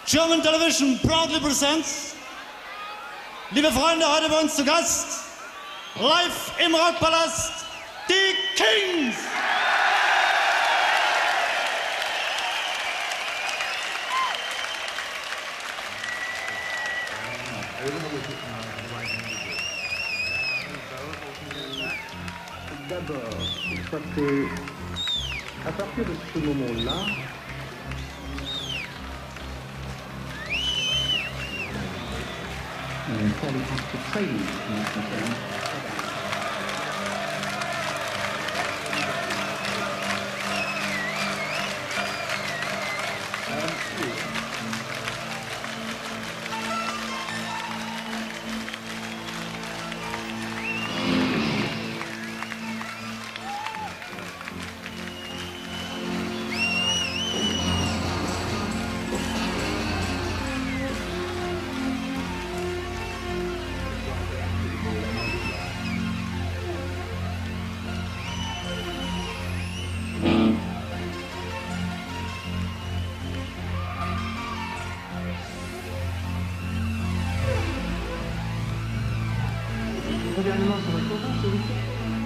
German Television proudly presents, liebe Freunde, heute bei uns zu Gast, live im Rockpalast, die Kings! D'abord, je crois que à partir de ce moment-là, qualities to training is concerned. Gouvernement sur votre compte, s'il vous plaît.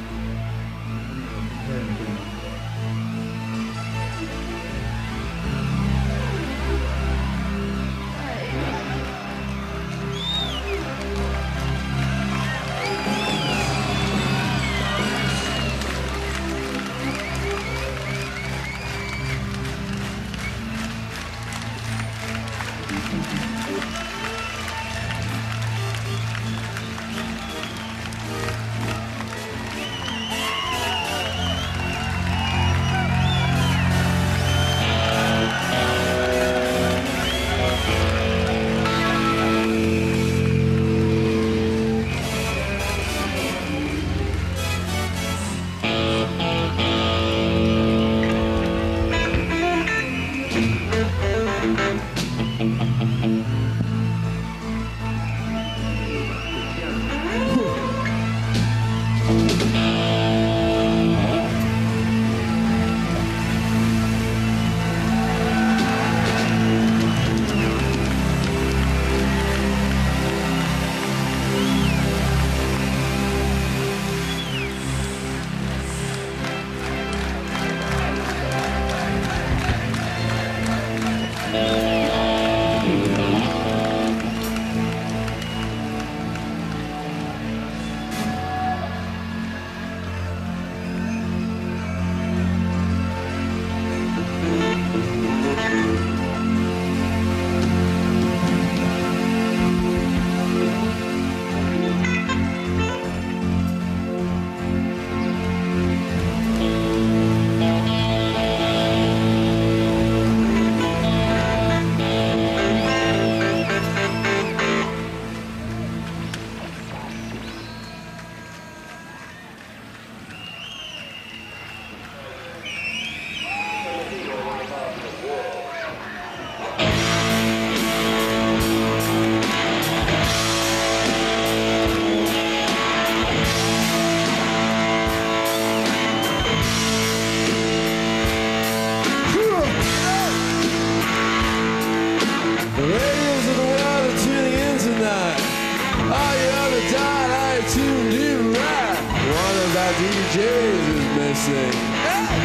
DJs is missing. Hey!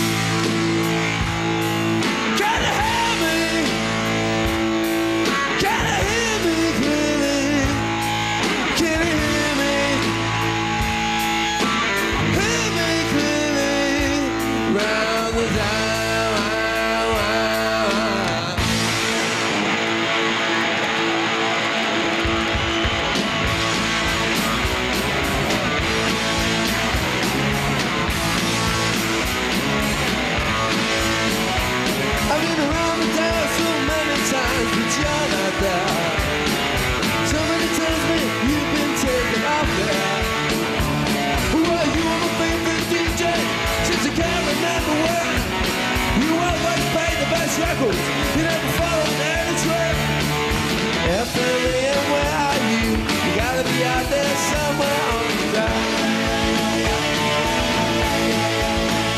Can you hear me? Can you hear me clearly? Can you hear me? Hear me clearly? Round the time. I've been around the town so many times, but you're not there. Somebody tells me you've been taken off there. Well, you were my favorite DJ since I can't remember when. You always played the best records, you never followed any trend. FM, where are you? You gotta be out there somewhere on the dial.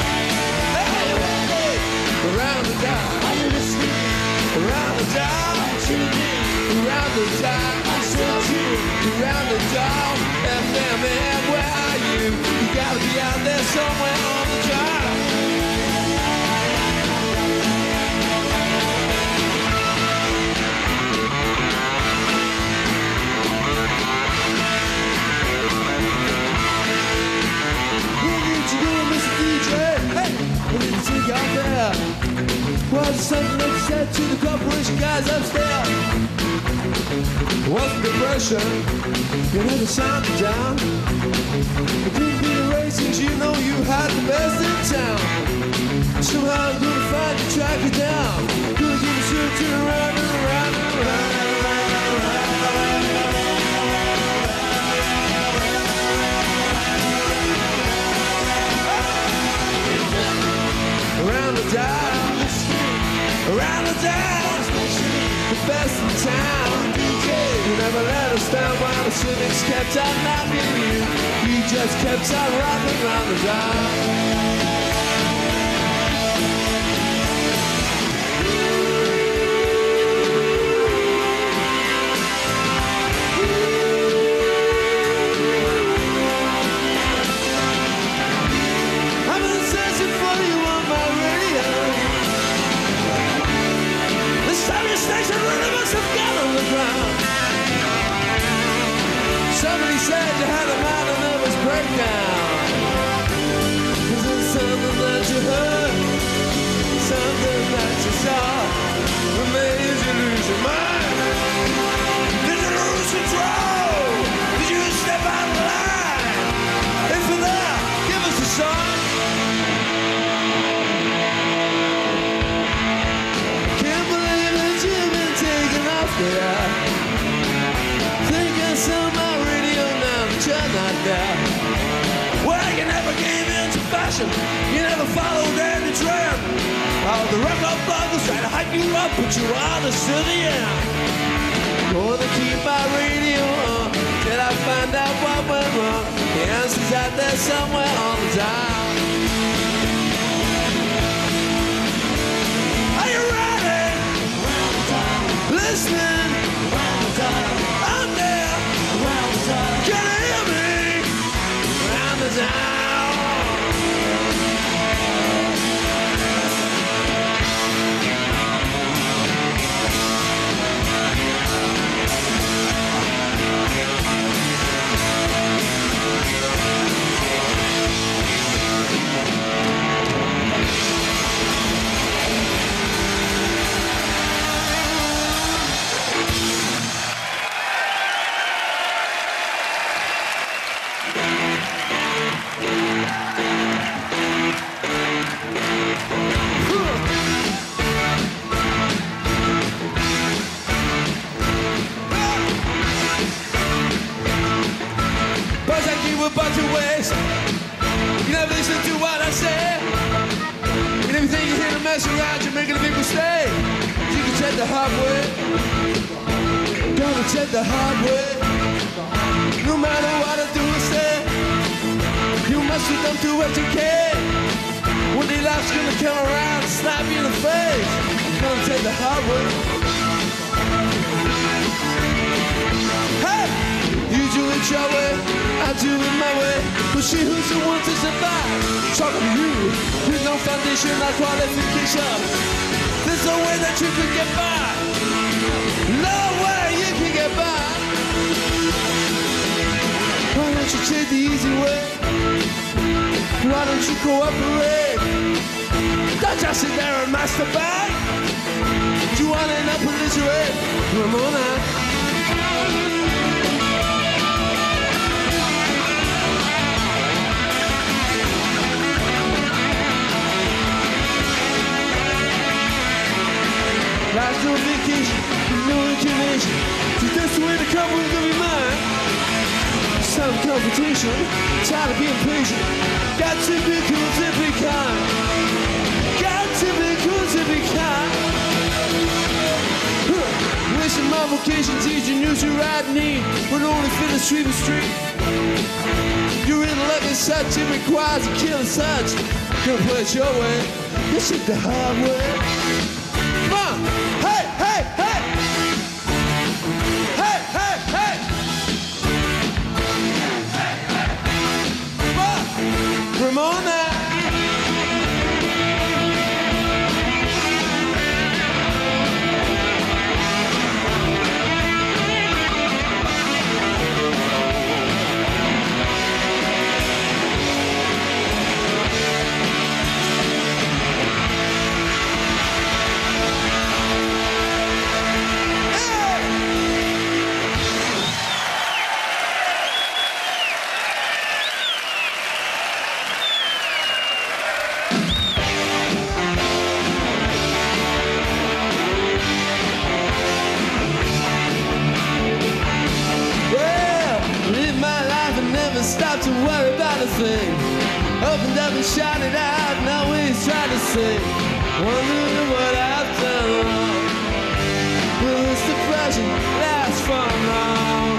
Around the dial, are you listening? Around the dial. around the time. I sent you around the dawn. FM, man, where are you? You gotta be out there somewhere on the drive. What did you do, Mr. DJ? Hey, what did you take out there? Was something that you said to the corporation guys upstairs? What's the depression? You had to sound it down. It didn't be the racings, you know you had the best in town. Somehow I'm gonna find you, track you down. Gonna give you shit to around and around and around and around and around. Around the dial, around the dial, the best in town. You never let us down while the cynics kept on knocking you. You just kept on rocking around the dial. I've been searching for you on my radio. This time your station really must have got on the ground. Somebody said you had a minor nervous breakdown. Is it something that you heard? Something that you saw that made you lose your mind? Did you lose control? Did you step out of line? If you're there, give us a song. Can't believe that you've been taken off there. Think I saw my radio now, but you're not there. Well, you never gave in to fashion. You never followed any trend. All the record bloggers try to hype you up, but you are the city end. Gonna keep my radio on till I find out what went wrong. The answer's out there somewhere on the dial. Are you ready? Listening? I'm there. Can you hear me? Round the town. A bunch of ways. You never listen to what I say. And if you think you're here to mess around, you're making a big mistake. You can take the hard way. Gonna take the hard way. No matter what I do or say, you must have done to what you can. One day life's gonna come around and slap you in the face. Gonna take the hard way. Hey! You do it your way, I do it my way. But she who's the one to survive. Talking to you with no foundation or qualification. There's no way that you can get by. No way you can get by. Why don't you take the easy way? Why don't you cooperate? Don't just sit there and masturbate. You want to end up illiterate? Come on now. Life's no vacation, no inclination. So that's the way the couple's gonna be mine. Some competition, tired of being patient. Got to be cool to be kind. Got to be cool to be kind. Wasting my vocation teaching you to ride neat, but only fit the street and street. Your intellect is such, it requires a killer such. Gonna play it your way, you take the hard way. Come on, hey, hey, hey! thing. Opened up and shot it out. Now he's trying to sing. Wondering what I've done wrong. Will this depression last for long?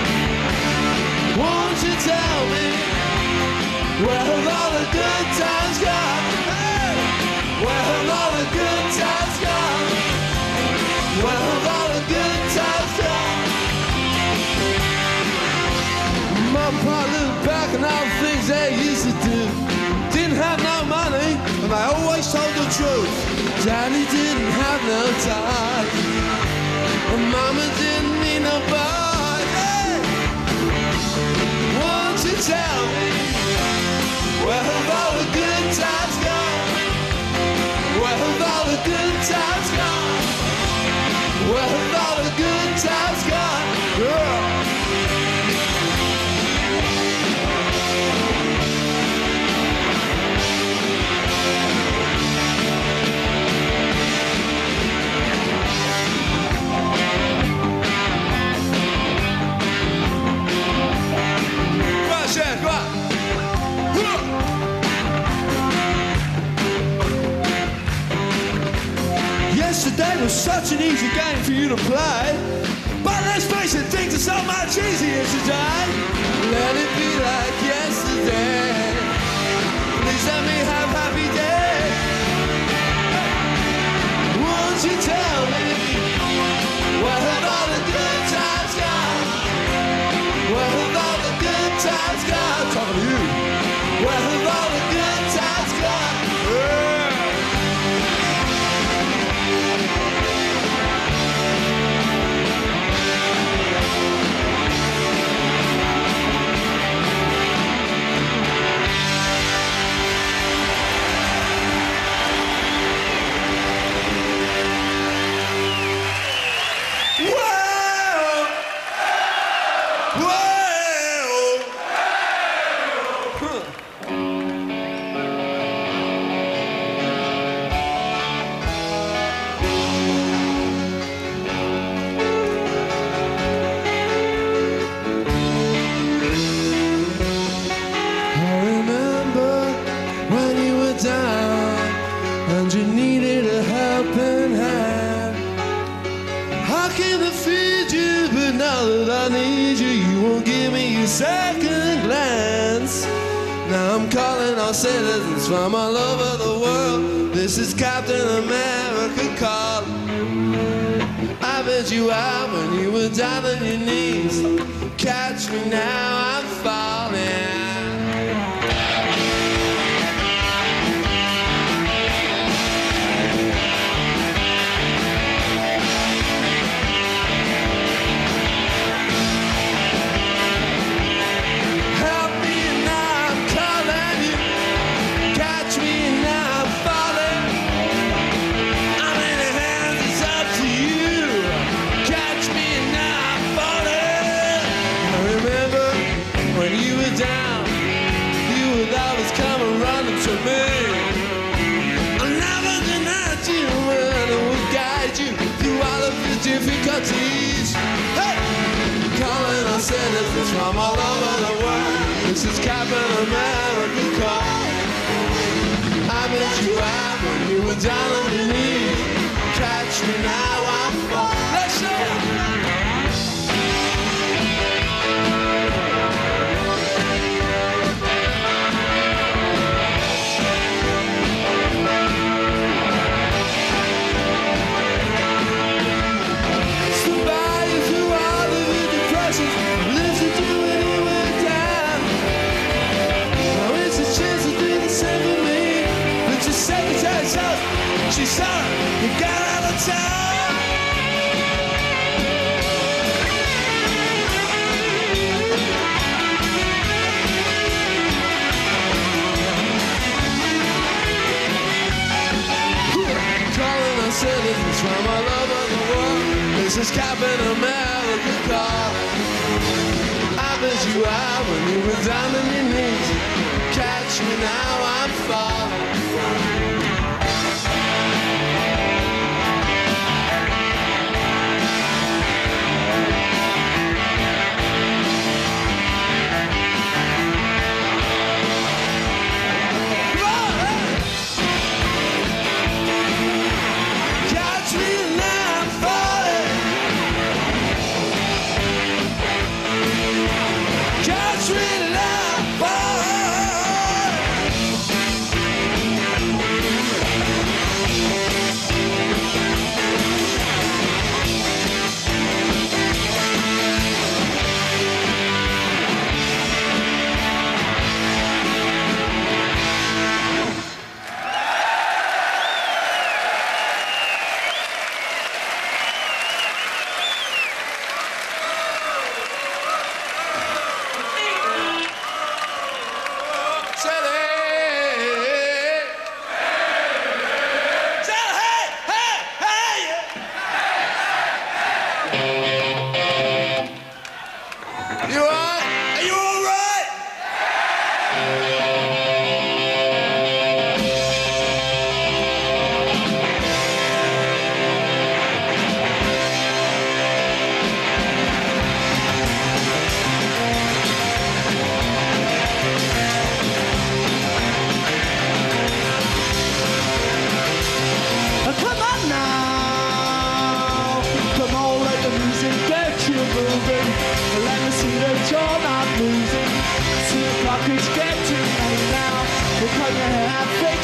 Won't you tell me where have all the good times gone? Hey! Where have all the good times gone? Where have all the good times gone? Mom and Pa looked back on all the things they used to do. Didn't have no money, and they always told the truth. Daddy didn't have no time, and Mama didn't need nobody. Hey! Won't you tell me where have all the good times gone? Where have all the good times gone? Where have all the good times gone? Girl. Yesterday was such an easy game for you to play, but let's face it, things are so much easier today. Let it be like yesterday. Please let me have happy days. Won't you tell me where have all the good times gone? Where have all the good times gone? Talking to you. Where have all the good times gone? Yeah. Second glance. Now I'm calling all citizens from all over the world. This is Captain America calling. I bet you out when you were down on your knees. Catch me now, I'm falling. Difficulties. Hey! Calling our citizens from all over the world. This is Captain America calling. I met you out when you were down on your knees. Catch me now, I'm falling. Let's go! She said, you got out of town. Calling our citizens from all over the world. This is Captain America calling. I bet you out when you were down on your knees. Catch me now, I'm falling.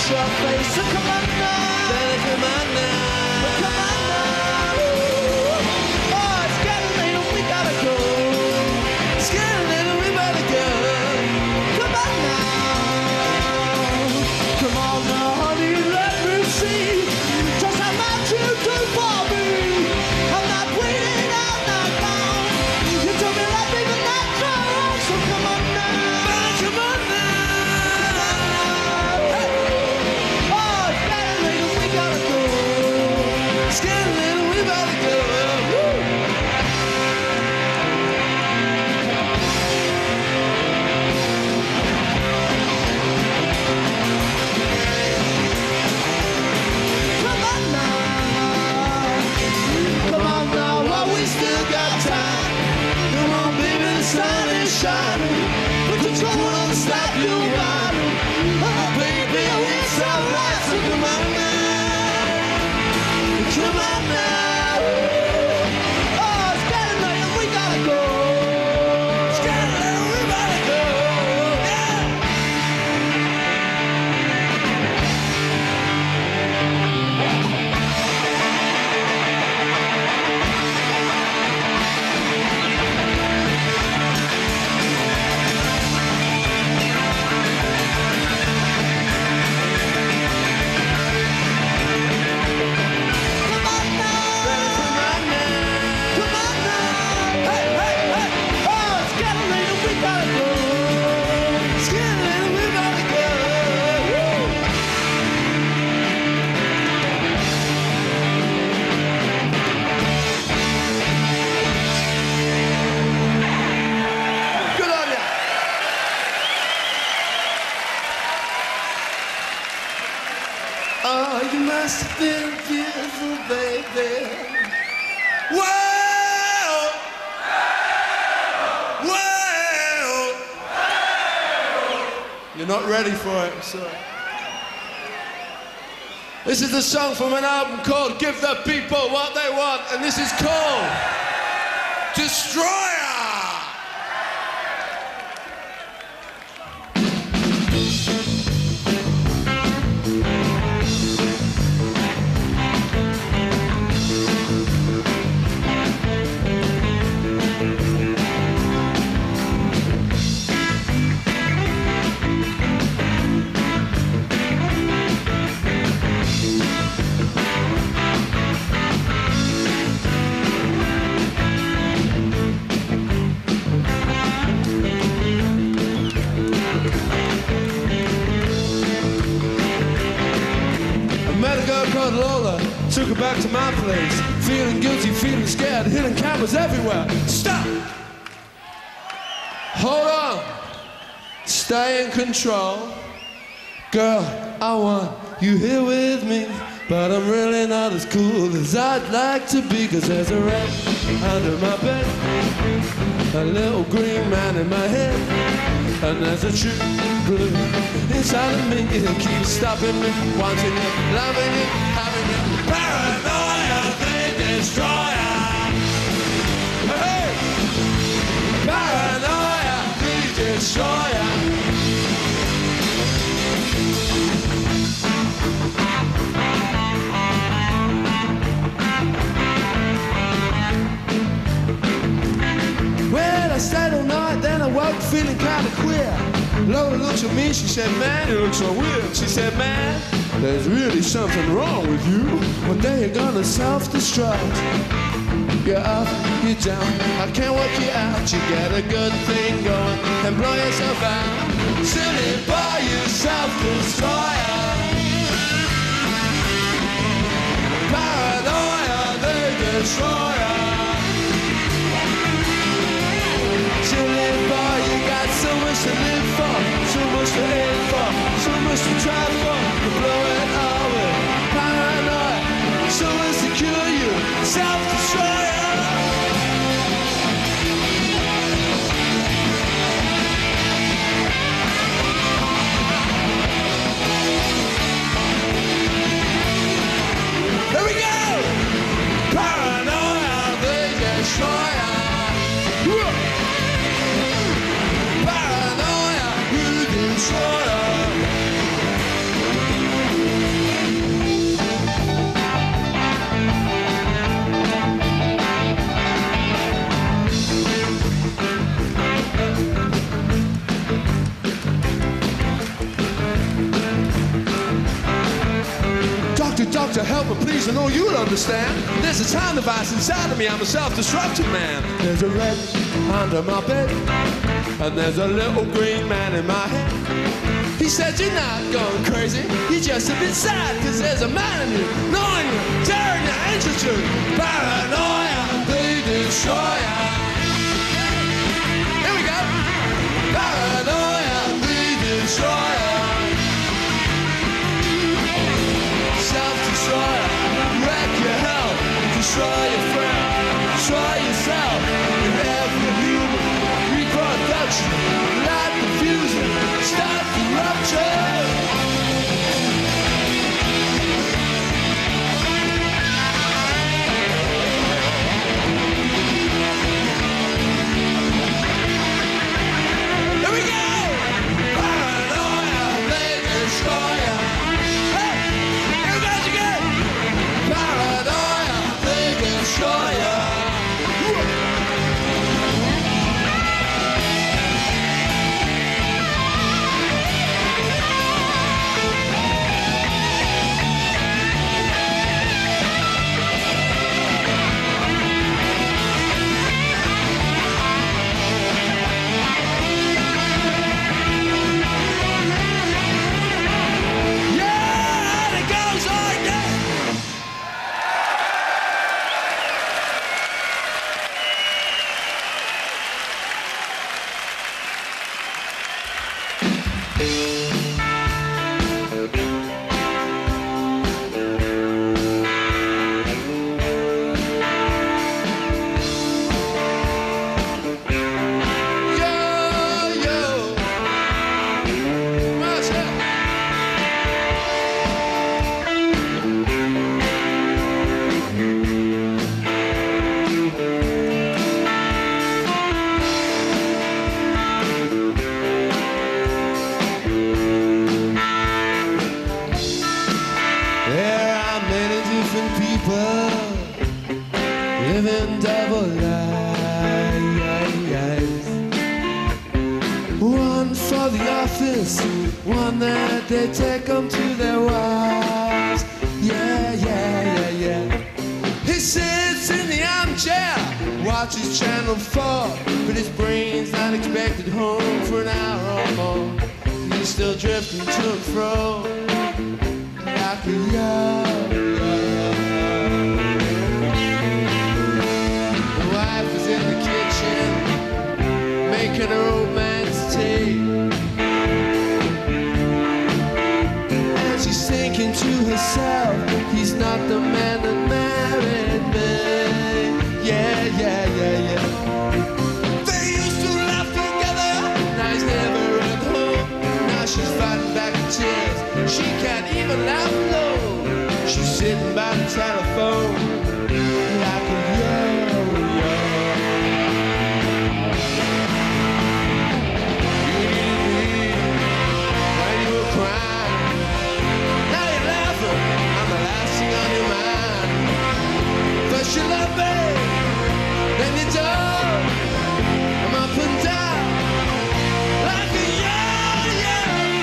wash your face. So come on now, better come on now, come on now. Oh, it's getting late and we gotta go. It's getting late and we better go. Come on now, come on now, honey, let me see just how much you do for me. I'm not waiting all night long. You told me love me, but not wrong. So come on now, better come on now, come on now. Hey. Oh, it's getting late and we gotta go. It's getting late and we better go. Woo. Come on now, come on now, while we still got time. Come on, baby, the sun is shining. Put control on the stop you riding. Oh, baby, it's alright, so come on now, come on now. Oh, it's getting late and we gotta go. It's getting late and we gotta go. Yeah. Come on now, come on now, come on now. Hey, hey, hey. Oh, it's getting late and we gotta go. It's getting late and we gotta go. Woo. Good on ya. Oh, you must have been beautiful, baby. Well, well, you're not ready for it, so. This is a song from an album called Give the People What They Want, and this is called Destroyer. I met a girl called Lola, took her back to my place. Feeling guilty, feeling scared, hidden cameras everywhere. Stop! Hold on. Stay in control. Girl, I want you here with me, but I'm really not as cool as I'd like to be, 'cause there's a rat under my bed, a little green man in my head, and there's a true blue inside of me that keeps stopping me, wanting it, loving it, having it. Paranoia, the destroyer. Hey! Paranoia, the destroyer. Well, I stayed all night, then I woke feeling kinda queer. Lola looked at me, she said, man, you look so weird. She said, man, there's really something wrong with you. One day you're gonna self-destruct. You're up, you're down, I can't work you out. You get a good thing going and blow yourself out. Silly boy, you self-destroyer. Paranoia, the destroyer. Silly boy, you got so much to live for, so much to aim for, so much to try for, to blow it all with paranoia, so insecure you, self-destroyer. Here we go! Paranoia, the destroyer. Paranoia, you destroyer. know you'll understand. There's a time device inside of me, I'm a self-destructive man. There's a wretch under my bed, and there's a little green man in my head. He said, you're not going crazy, you're just a bit sad, cause there's a man in you, knowing you, tearing your angels to paranoia, the destroyer. Here we go. Paranoia, the destroyer. Self-destroyer, wreck your health, destroy your friend, destroy yourself, in every human reproduction, light the fusion, start the rupture. Here we go! Paranoia, the destroyer. Hey! Here goes again! Paranoia, the destroyer. Living double lives. One for the office, one that they take them to their wives. Yeah, yeah, yeah, yeah. He sits in the armchair, watches Channel 4, but his brain's not expected home for an hour or more. He's still drifting to and fro like a yacht. In the kitchen, making her old man's tea, and she's thinking to herself, he's not the man that married me. Yeah, yeah, yeah, yeah. They used to laugh together, now he's never at home. Now she's fighting back the tears, she can't even laugh alone. She's sitting by the telephone like a yo-yo. You love me, then you don't. I'm up and down like a yo-yo.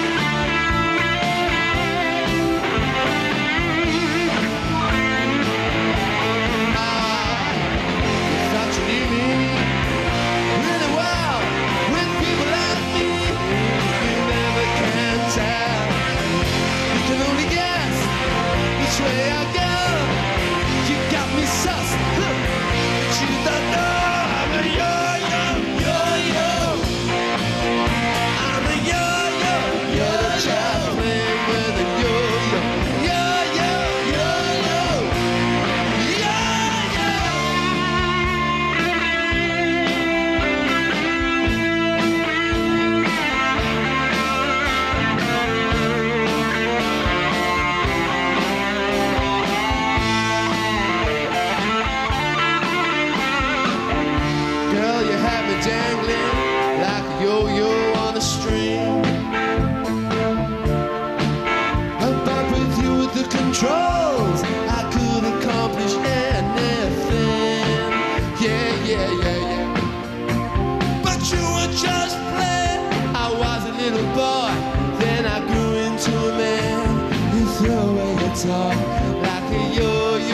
Thought you knew me really well. With people like me, you never can tell. You can only guess which way I go. You got me sus, but you don't know I'm a yo-yo, yo-yo. I'm a yo-yo, you're the child playing with a yo-yo, yo-yo, yo-yo, dangling like a yo-yo on a string. I'm back with you with the controls. I could accomplish anything. Yeah, yeah, yeah, yeah. But you were just playing. I was a little boy, then I grew into a man. You throw away your talk like a yo-yo.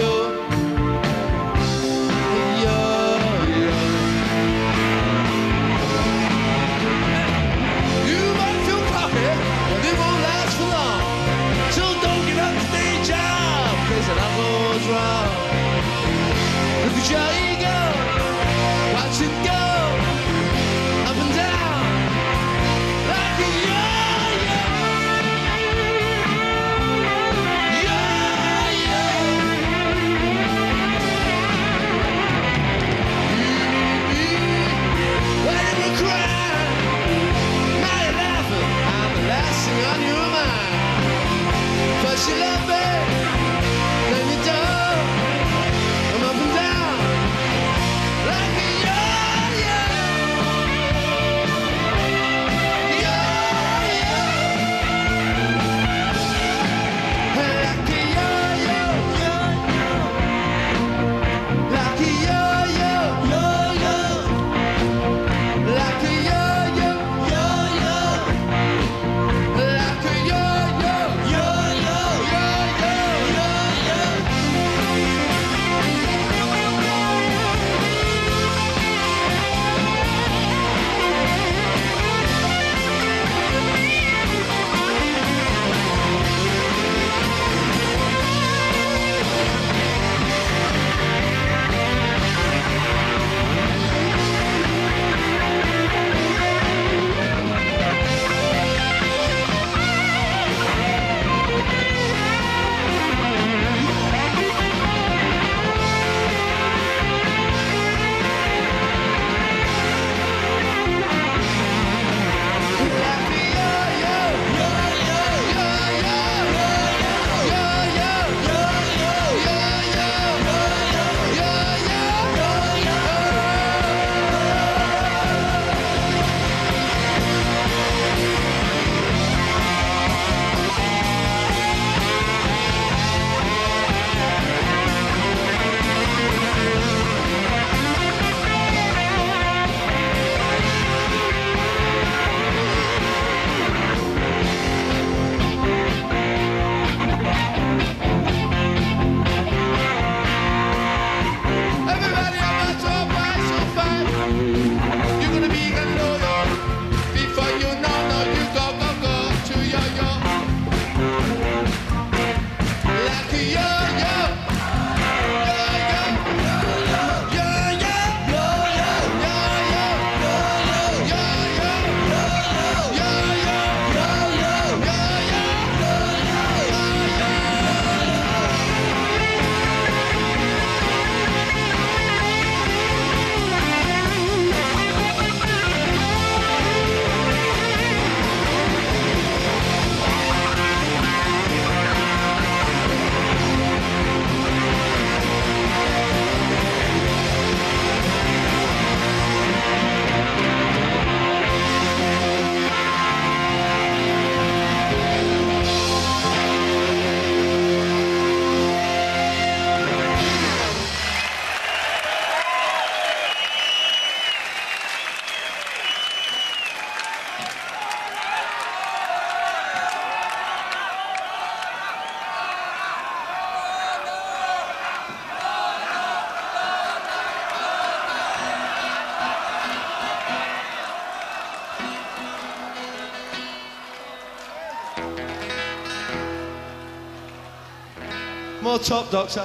more Top Doctor.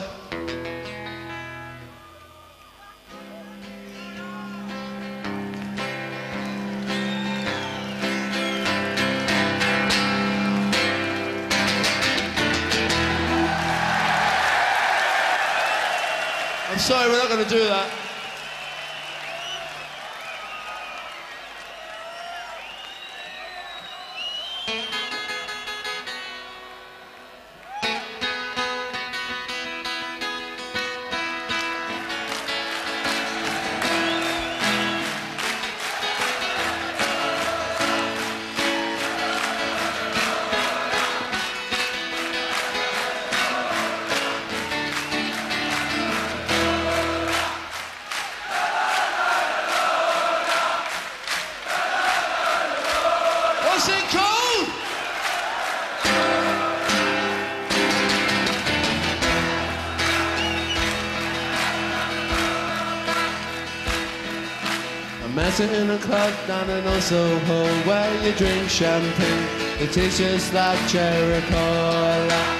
I'm sorry, we're not going to do that. What's it called? I met her in a club down in Soho where you drink champagne. It tastes just like cherry cola.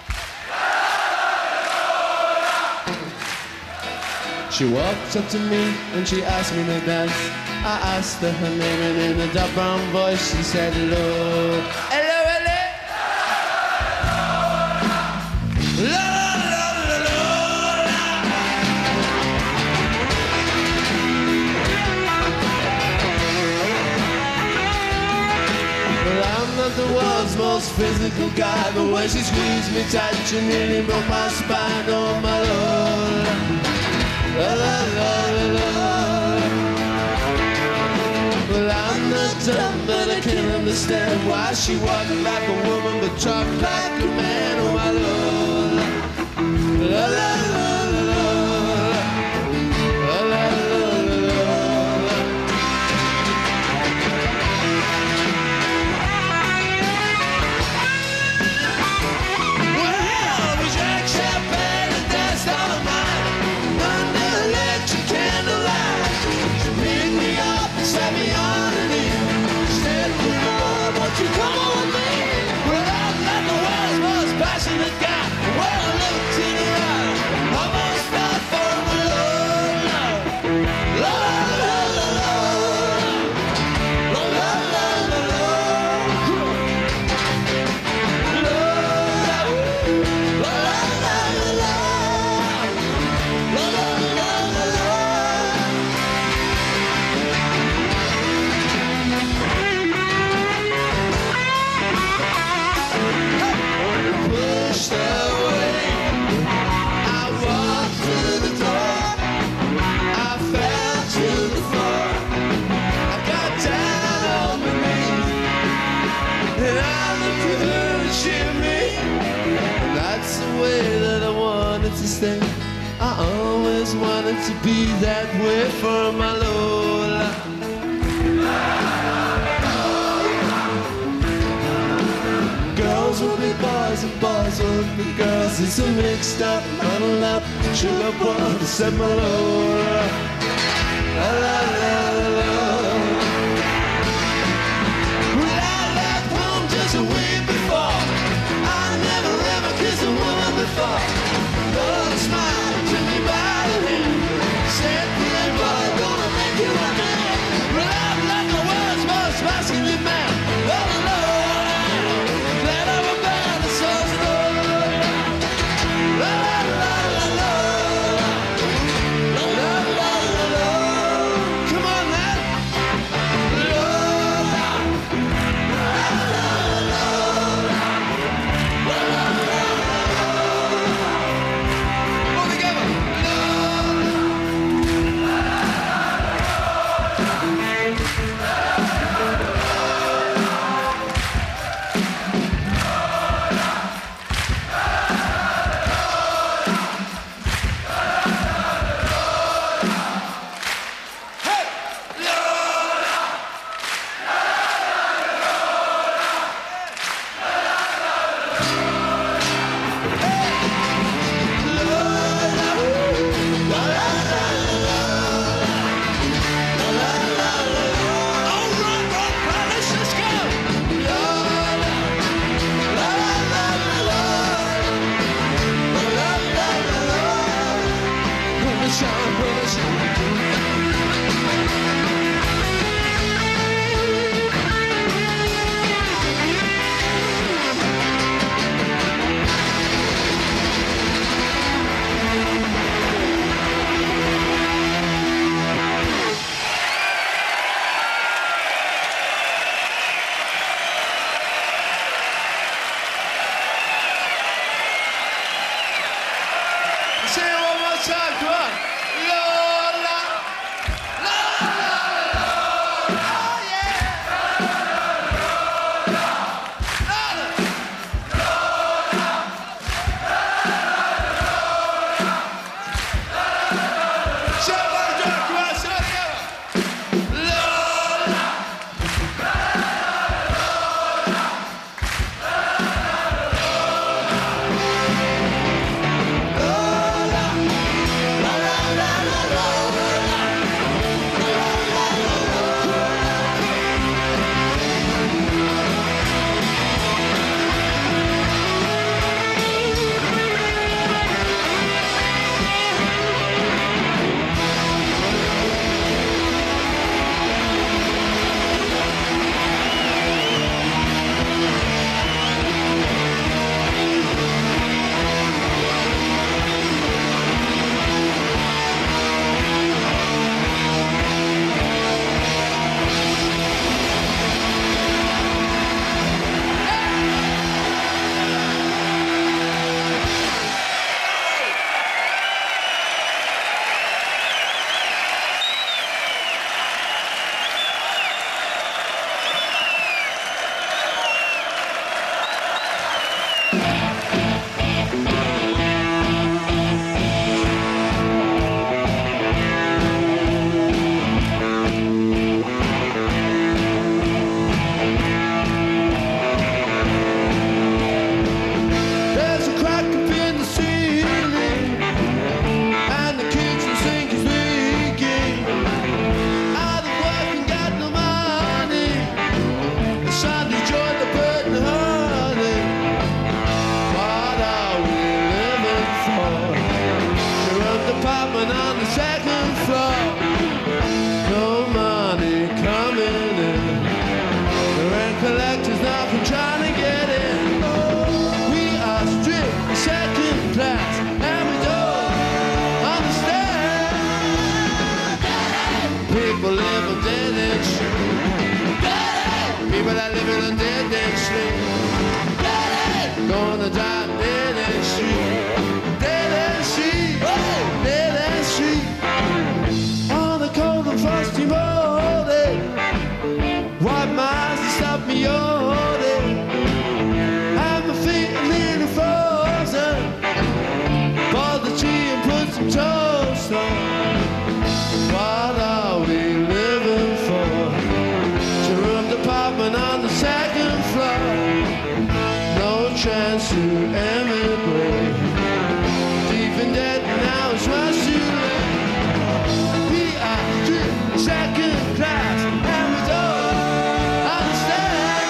She walked up to me and she asked me to dance. I asked her her name and in a dark brown voice she said hello. Hello, hello. La, la, la, la, la. Well, I'm not the world's most physical guy, but when she squeezed me tight, she nearly broke my spine. Oh my Lord. La, la, la, la, la. Well, I'm not dumb, but I can't understand why she walked like a woman but talked like a man. Oh my Lord. La, la, la, la, la. La, la, la, la, la. Well, we drank champagne and danced all night under electric candlelight. She picked me up and set me on her knee. She said, "Lord, won't you come on with me?" Well, I'm not the world's most passionate guy. When I looked to the right, I almost fell for my Lord. La la la la la, la la la la la, la la la la la, la la la la la. Pushed away, I walked through the door, I fell to the floor, I got down on my knees, and I looked at her and she at me, and that's the way that I wanted to stay. I always wanted to be that way for my Lola. Girls will be boys and boys will be girls. It's a mixed up, muddled up, sugar world to set my Lola. La la la la la. Well, I left home just a week before. I never ever kissed a woman before. Lord smiled, took me by the hand, said, "Hey boy, gonna make you a man." Well, I'm not the world's most masculine man. Oh Lord, glad I'm about the soul's Lord. La la la la la, la la la. People live on dead end street. People that live in a dead end street. Gonna die dead end street. Dead end street. Dead end street. On a cold and frosty morning, wipe my eyes and stop me yawning. And my feet are nearly frozen. Bought the tea and put some toast on. What are we living for? Two-room apartment on the second floor. No chance to emigrate. Deep in debt now it's much too late. We are second class and we don't understand.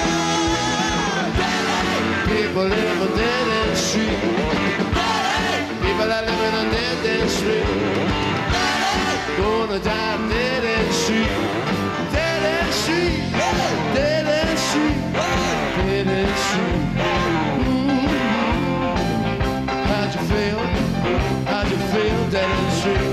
People live on dead end street. People that live in a dead end street. Gonna die dead end street. Dead end street. Dead end street. Dead end street. How'd you feel? How'd you feel? Dead end street.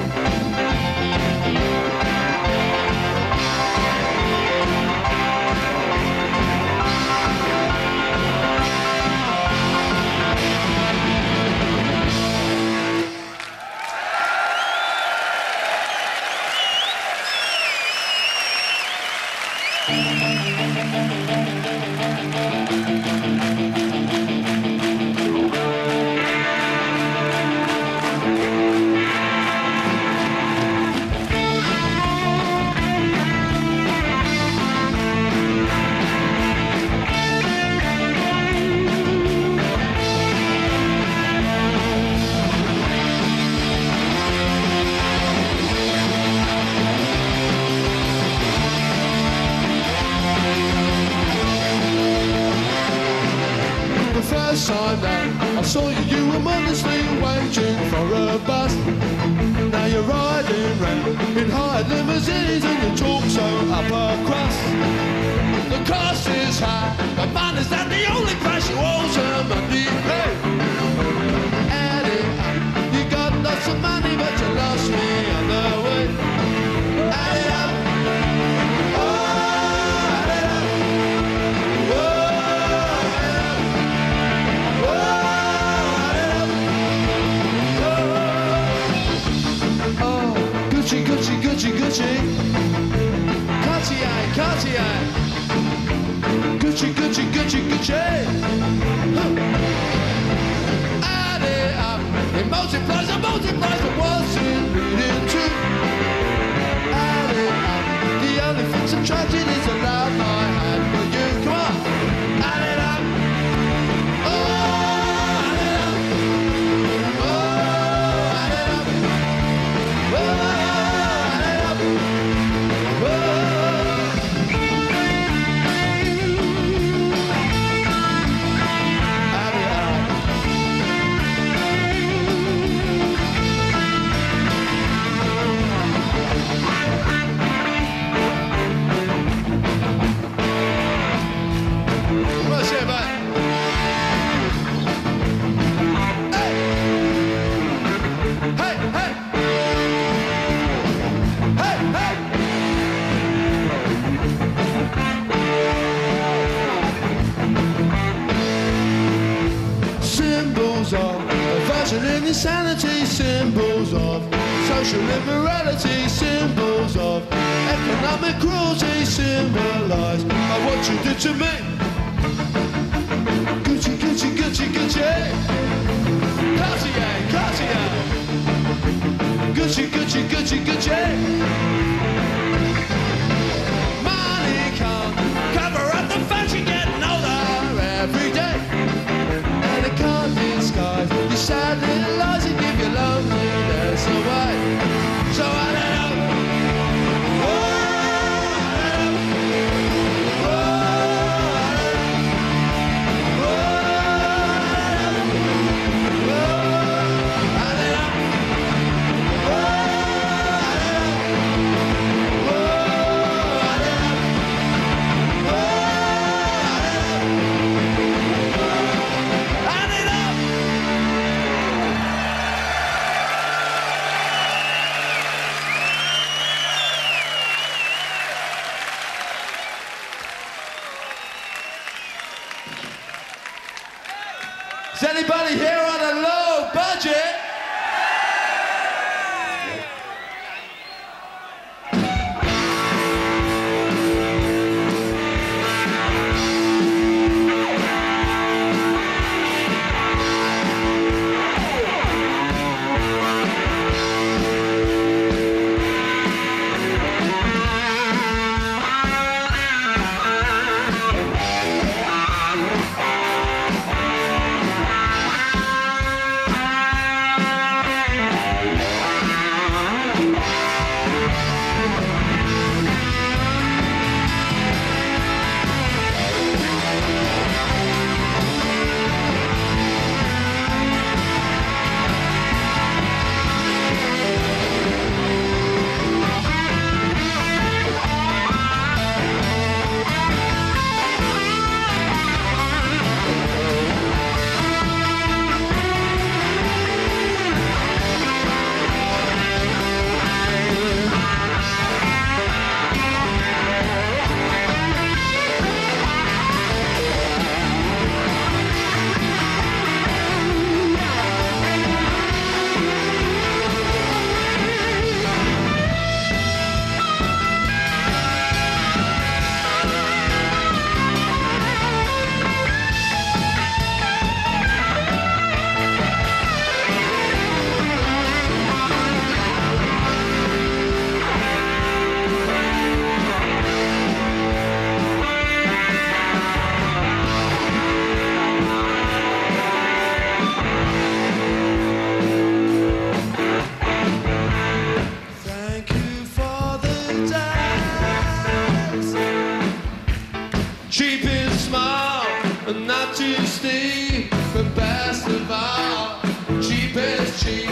First time that I saw you, you were modestly waiting for a bus. Now you're riding round in hired limousines and you talk so upper crust. The cost is high, but man, is that the only price you ultimately pay? Add it up, you got lots of money, but you lost me on the way. Add it up. Gucci, Gucci, Gucci, Gucci, Cartier, Cartier, Gucci, Gucci, Gucci, Gucci. Add it up, it multiplies and multiplies, but what's it leading to? Add it up, the only thing subtracted is the love I had for you. Come on, add it up. Oh, add it up. Oh, add it up. Oh. And insanity, symbols of social immorality, symbols of economic cruelty, symbolized by what you did to me. Gucci, Gucci, Gucci, Gucci, Cartier, Cartier, Gucci, Gucci, Gucci, Gucci. Money can't cover up the fact you're getting older every day. And it can't disguise your sad little lies and give your loneliness away. So I let up. Oh, I let up. Is anybody here on a low budget? Cheap and small, and not too steep, but best of all, cheap is cheap.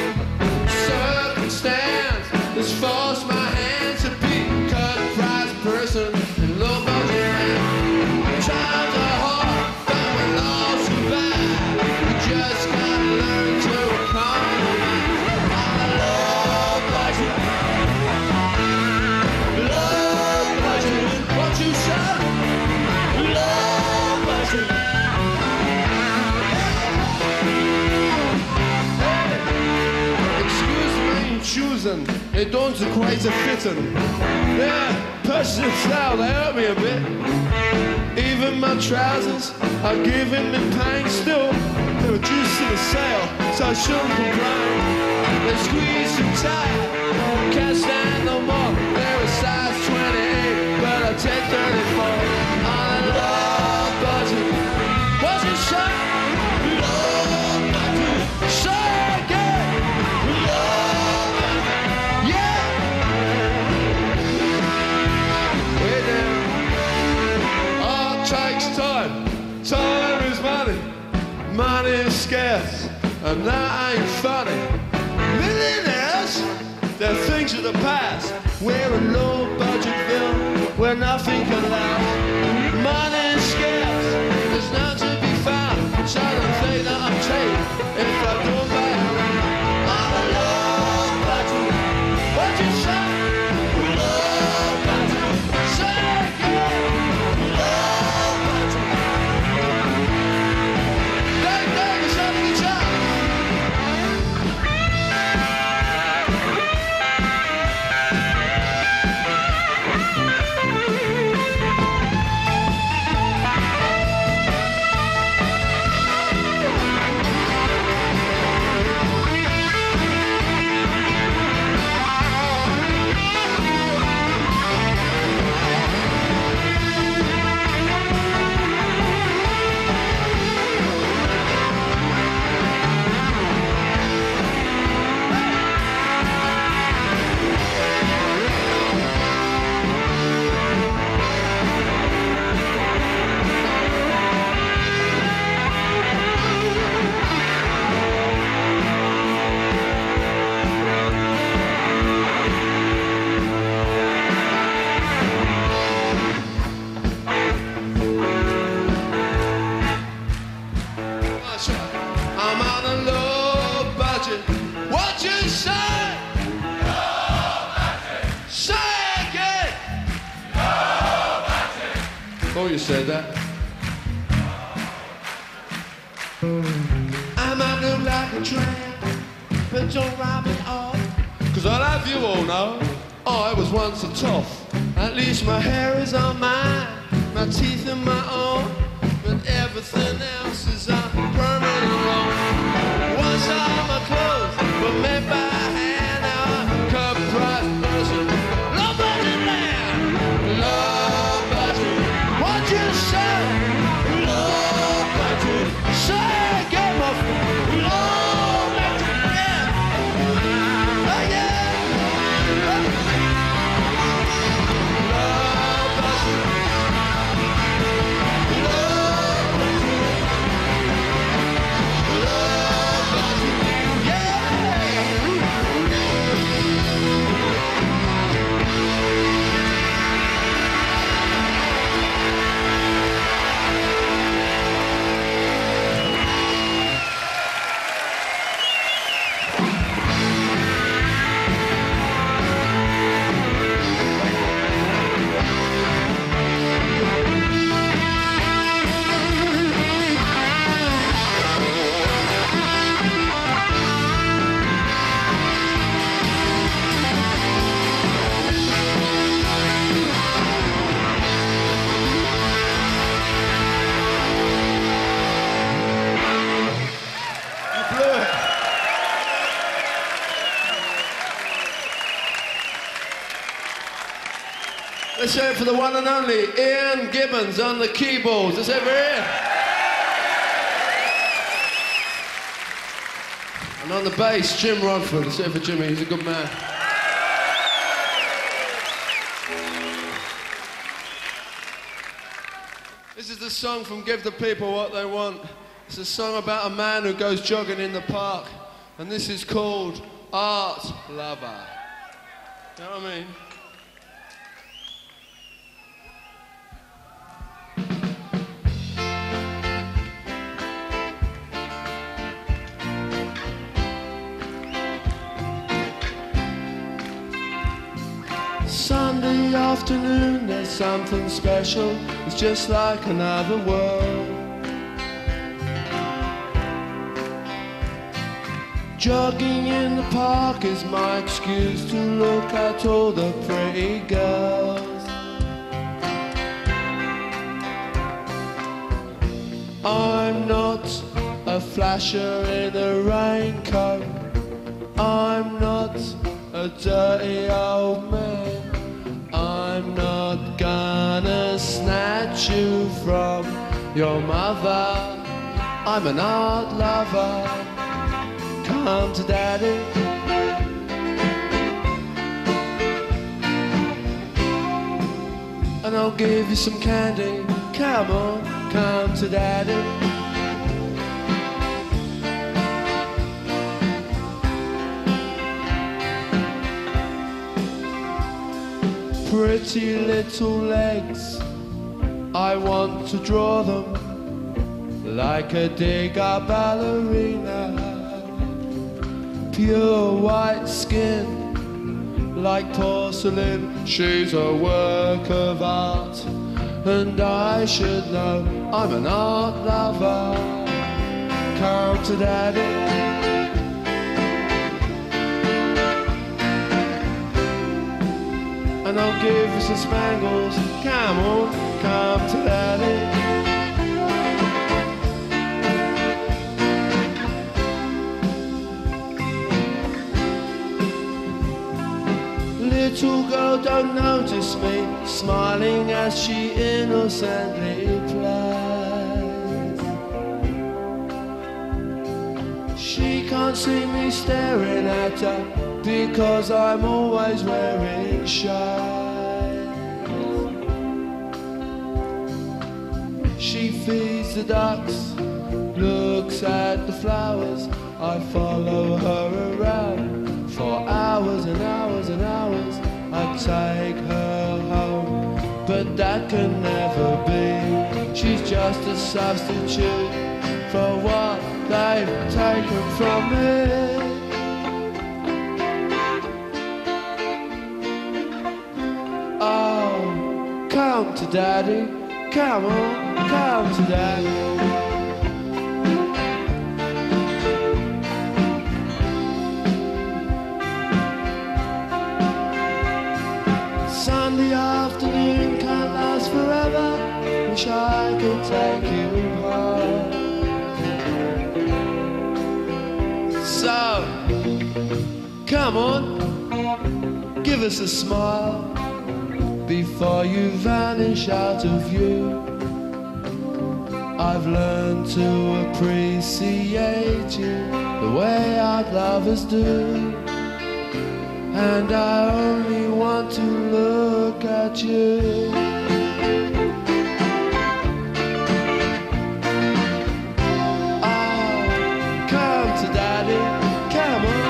Circumstance has forced my hand to be cut price person and low budget man. Times are hard, but we're all survive. We just gotta learn to compromise. On a low budget, what you say? Choosing, they don't quite fitting. Yeah, personal style, they hurt me a bit. Even my trousers are giving me pain still. They were juiced in a sale, so I shouldn't complain. They squeeze too tight, can't stand no more. They're a size 28, but I take 34. On a low budget, what's it say? Low budget, say again. Time is money, money is scarce, and that ain't funny. Millionaires, they're things of the past. We're a low-budget film where nothing can last. Money is scarce, there's none to be found, so don't think that I'm cheap if I don't buy it. I'm a low-budget, what you say? Low-budget, say again. I'm on a low budget. What you say? Low budget. Say again. Low budget. Oh, you said that. like a tramp, but don't rhyme it off. Cause I'll have you all know, I was once a toff. At least my hair is on mine, my teeth are my own, but everything else is on permanent loan. Once all my clothes were made by hand, now I'm a cup price person. Low budget man, low budget. What you say? Low budget. Say get my low budget. Yeah. Oh yeah. Low budget. Let's hear it for the one and only Ian Gibbons on the keyboards. Let's have it here. And on the bass, Jim Rodford. Let's hear it for Jimmy. He's a good man. This is the song from Give the People What They Want. It's a song about a man who goes jogging in the park. And this is called Art Lover. You know what I mean? Sunday afternoon, there's something special. It's just like another world. Jogging in the park is my excuse to look at all the pretty girls. I'm not a flasher in a raincoat. I'm not a dirty old man. I'm not gonna snatch you from your mother. I'm an art lover. Come to daddy. And I'll give you some candy. Come on, come to daddy. Pretty little legs, I want to draw them like a digger ballerina. Pure white skin, like porcelain. She's a work of art, and I should know I'm an art lover. Come to daddy. And I'll give you some spangles. Come on, come to daddy. Little girl don't notice me, smiling as she innocently plays. She can't see me staring at her, because I'm always wearing shades. She feeds the ducks, looks at the flowers. I follow her around for hours and hours and hours. I take her home, but that can never be. She's just a substitute for what they've taken from me. Come to daddy, come on, come to daddy. Sunday afternoon can't last forever. Wish I could take you home. So, come on, give us a smile before you vanish out of view. I've learned to appreciate you the way our lovers do, and I only want to look at you. Oh, come to daddy, come on.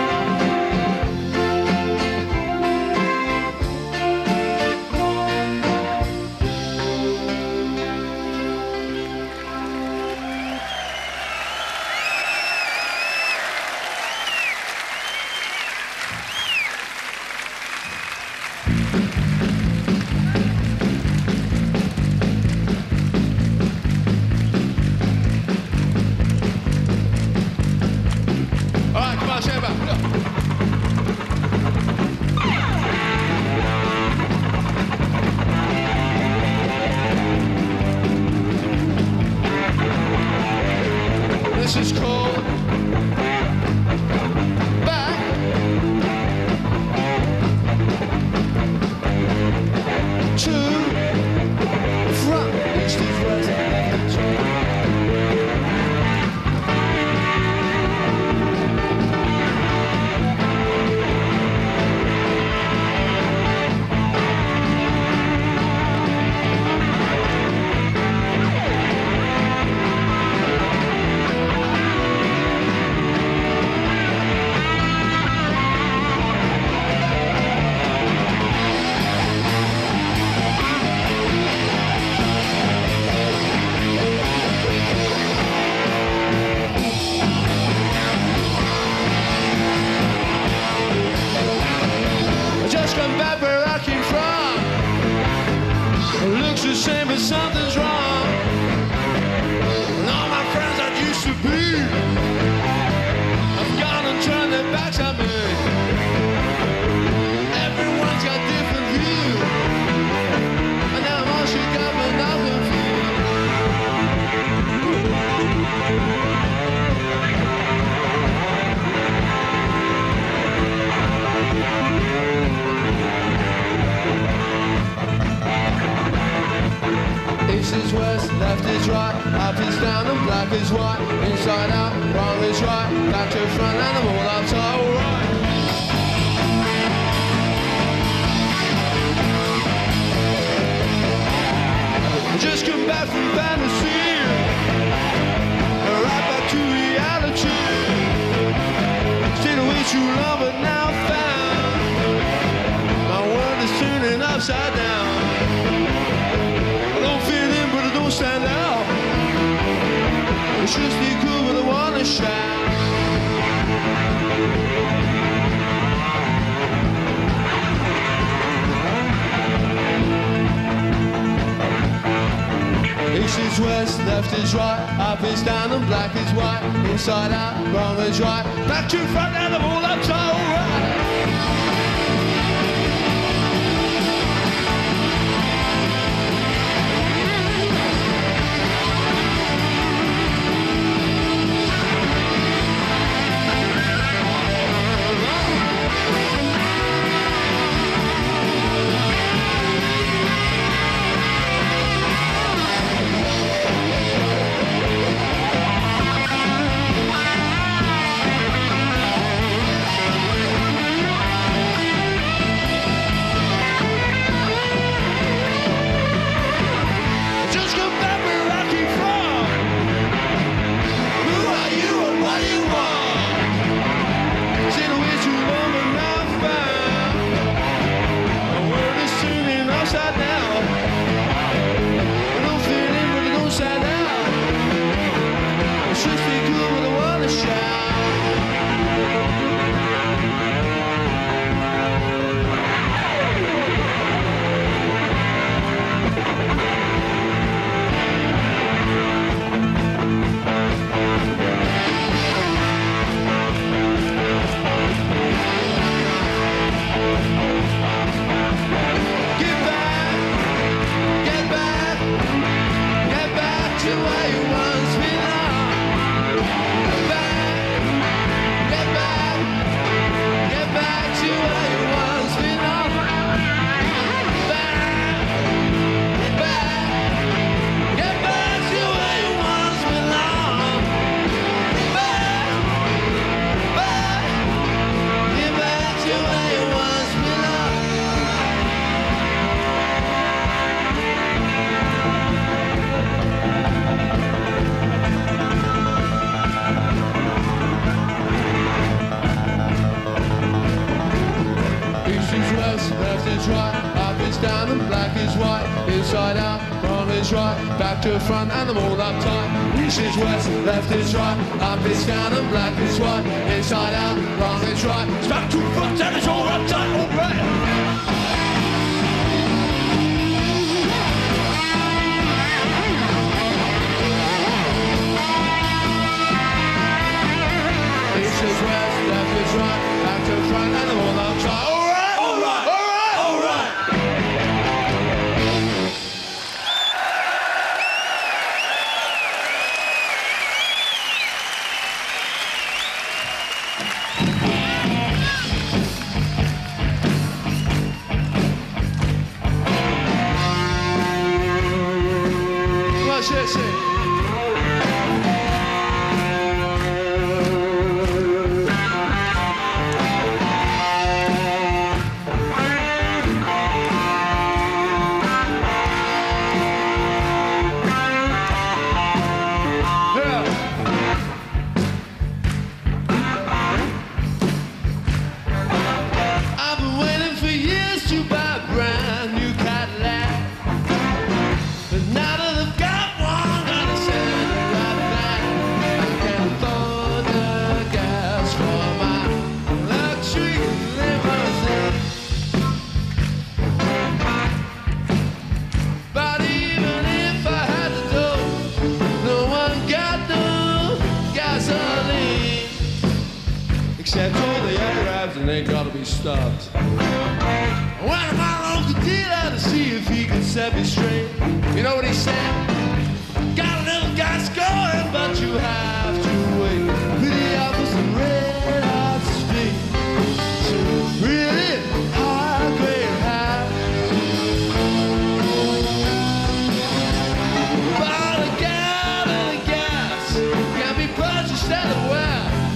This is called Back to Front. East is west, left is right. Come back where I came from. It looks the same, but something's wrong. And all my friends I used to be have gone and turned their backs on me. Everyone's got different views, and now I'm all shook up and I'm East is west, left is right, up is down and black is white, inside out, wrong is right, back to front and I'm all up to alright. Just come back from fantasy, right back to reality. Stayed away too long but now found my world is turning upside down. Stand out. It's just be cool, but I wanna shout. East is west, left is right, up is down and black is white, inside out, wrong is right, back to front and I'm all up to alright. down and black is white. Inside out, wrong is right. Back to front and I'm all uptight. East is west, left is right. Up is down and black is white. Inside out, wrong is right. It's back to front and it's all uptight. All right. East is west, left is right. Back to front and I'm all uptight. All right, all right, all right, all right. Let's hear it. Except all the Arabs and they gotta be stopped. I went to my local dealer to see if he could set me straight. You know what he said? Got a little gas going, but you have to wait. Really out for some red hot steak. Some really high grade high. About a gallon of gas can be purchased anywhere.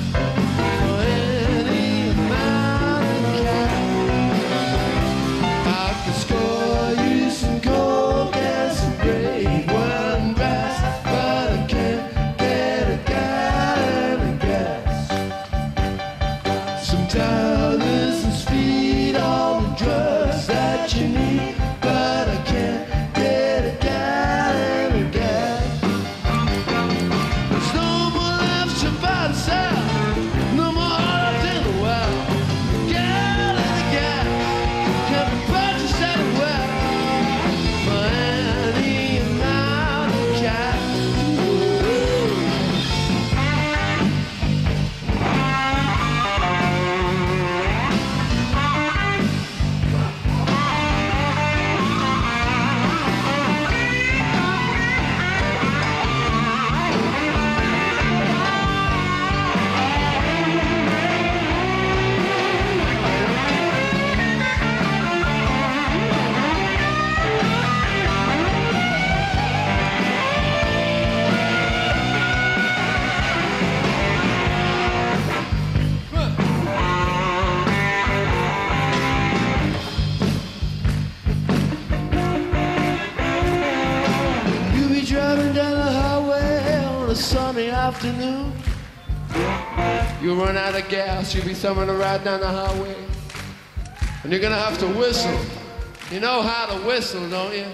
Sunny afternoon, you run out of gas, you'll be somewhere to ride down the highway, and you're gonna have to whistle. You know how to whistle, don't you?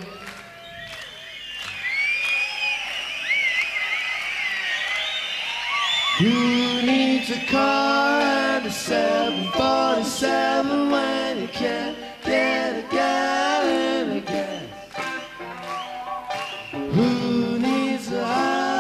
Who needs a car and a 747 when you can't get a gallon of gas? Who needs a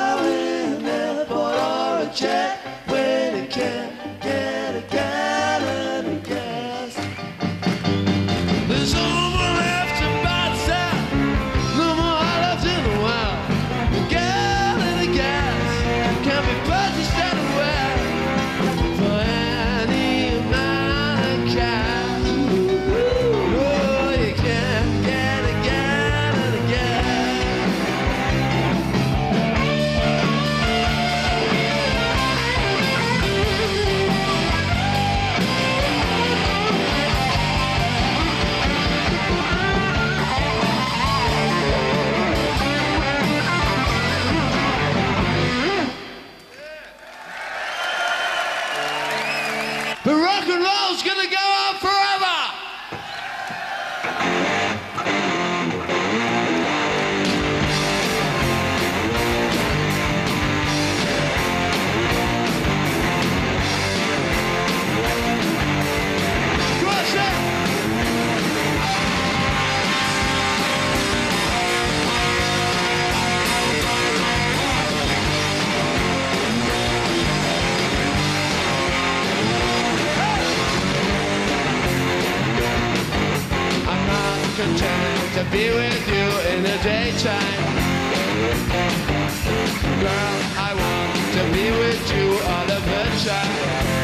jet when you can't get a gallon of gas? There's no more left about south, no more left in the wild. A gallon of gas can be purchased anywhere for any amount of cash. Oh, you can't get a gallon of gas. be with you in the daytime. Girl, I want to be with you all of the time.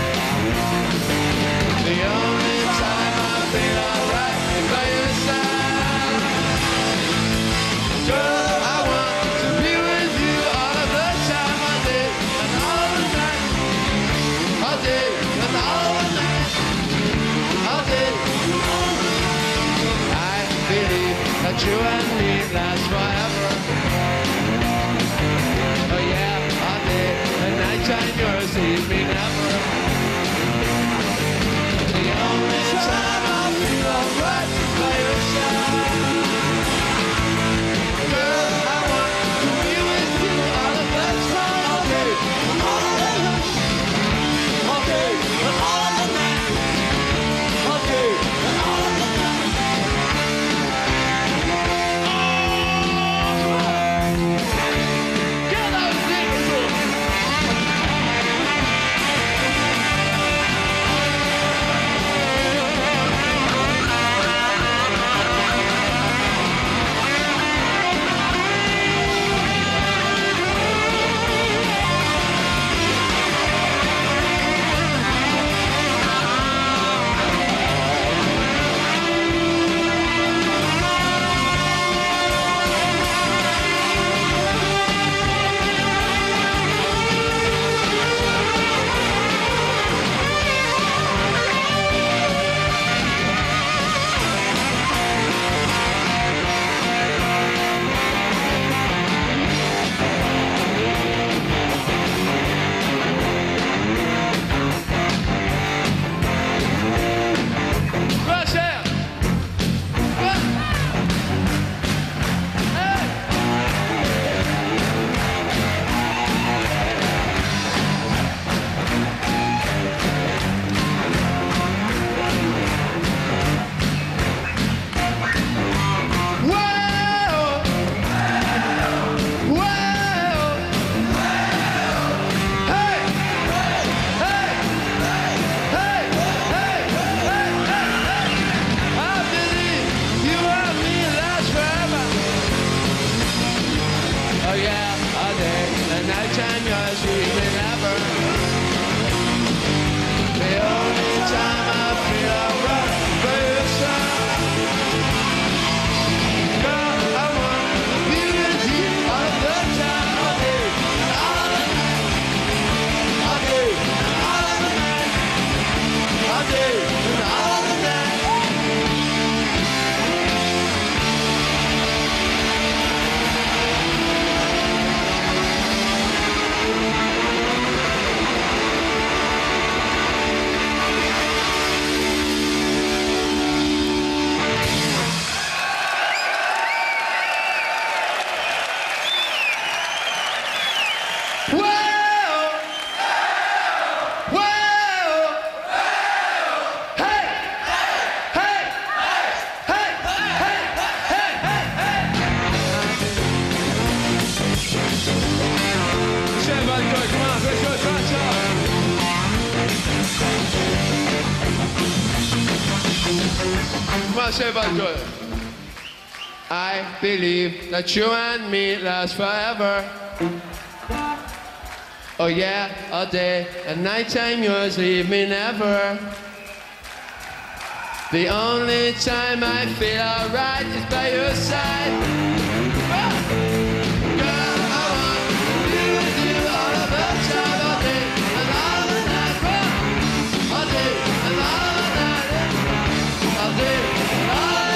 The only time I feel alright is by your side. Girl, I want to be with you all of the time. All day and all the night. All day and all the night. All day. I believe that you and me last forever. Oh yeah, all day and nighttime yours leave me never. The only time I feel alright is by your side. Girl, I want to be with you all of the time. All day and all the night. All day and all the night. All day and all the night. Get those niggas up. Russia! Hey! Whoa! Whoa! Hey! Hey! Hey! Hey! I believe you and me last forever. Oh yeah, all day and nighttime yours sweet never. The only time I feel alright by your side. Girl, I want to be with you all the time. All day and all the night. All day and all the night. All day and all the night. Whoa! Whoa! Hey! Hey! Hey! Hey! Hey! Chef Alcoy, come on, let's go, come on, Chef Alcoy. I believe that you and me last forever. Oh yeah, all day and nighttime yours leave me never. The only time I feel alright is by your side. Girl, I want to be with you all of the time. All day and all the night. All day and all the night. All day and all the night.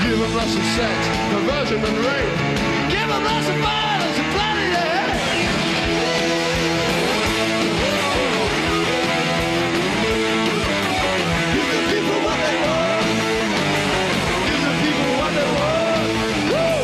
Give them lots of sex, perversion and rape. Give them lots of violence and bloody hate. Give the people what they want. Give the people what they want. Woo!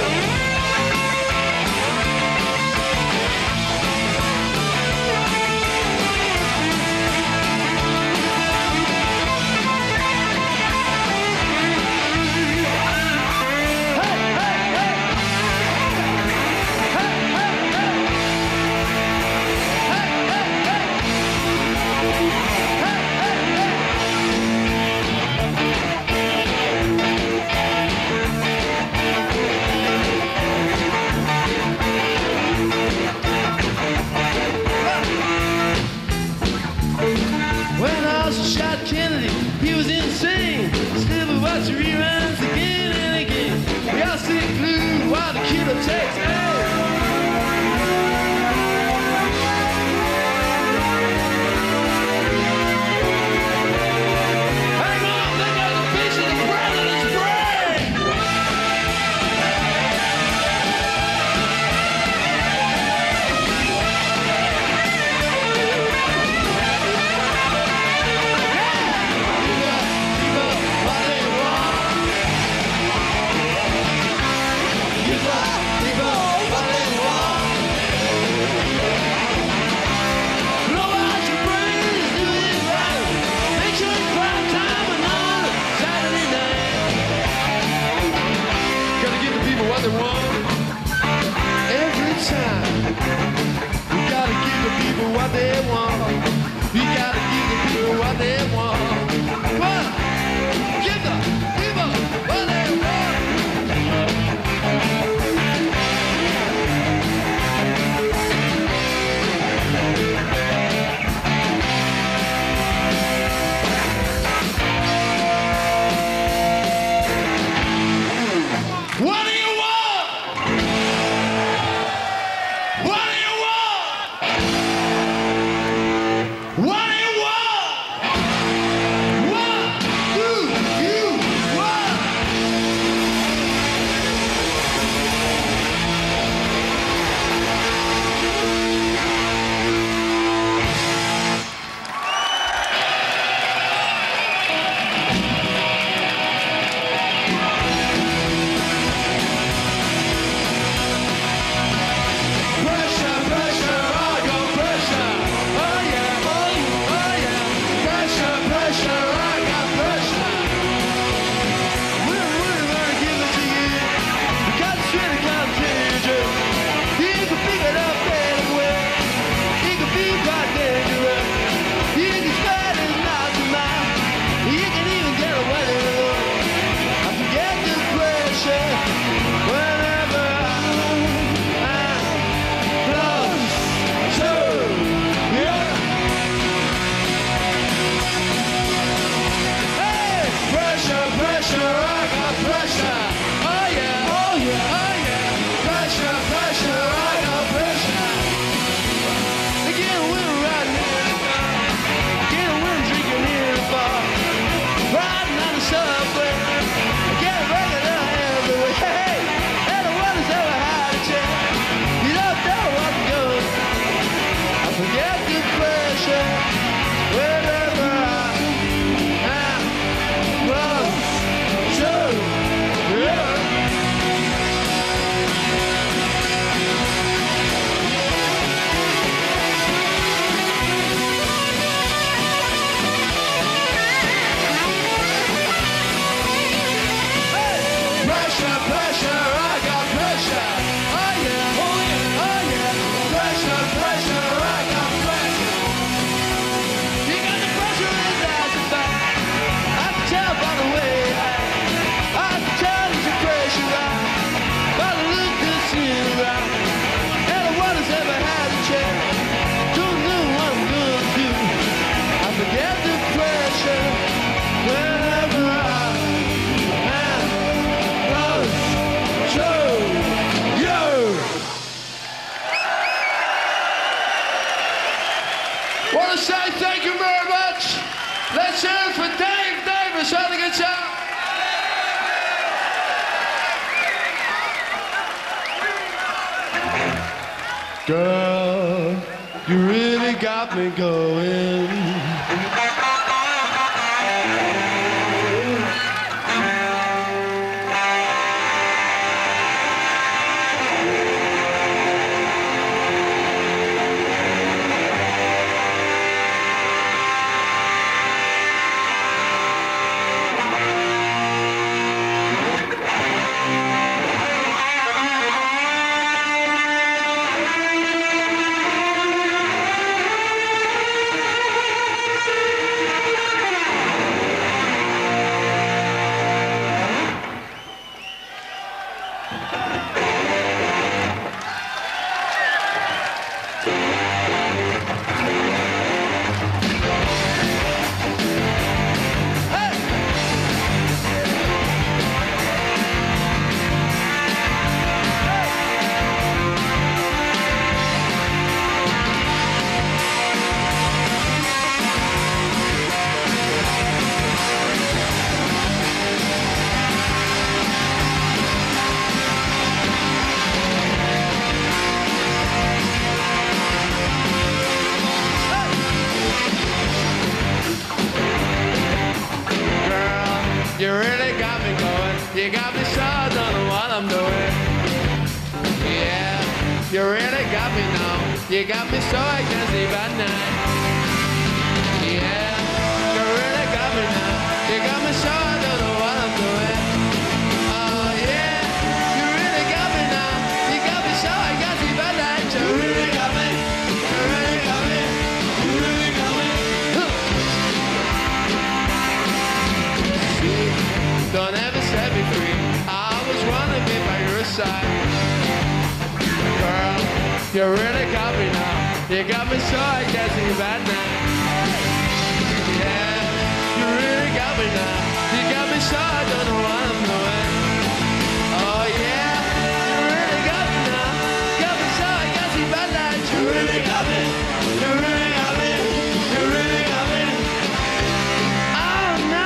When Oswald shot Kennedy, he was insane. Still we watch reruns again and again. We all sit glued while the killer takes aim. Hang on, they got a piece of the president's brain. What they want every time. We gotta give the people what they want. We gotta give the people what they want. What? Give the people what they want. What do you want? What do you want? What do you want? What do you want? Girl, you really got me going. You really got me going. You got me so I don't know what I'm doing. Yeah, you really got me now. You got me so I can't sleep at night. Yeah, you really got me now. You got me so I don't know what I'm doing. Oh yeah, you really got me now. You got me so I can't sleep at night. You really got me. You really got me. You really got me. Don't ever set me free. I always wanna be by your side. Girl, you really got me now. You got me so I can't sleep at night. Yeah, you really got me now. You got me so I don't know what I'm doing. Oh yeah, you really got me now. You got me so I can't sleep at night. You really got me. You really got me. You really got me. Oh no.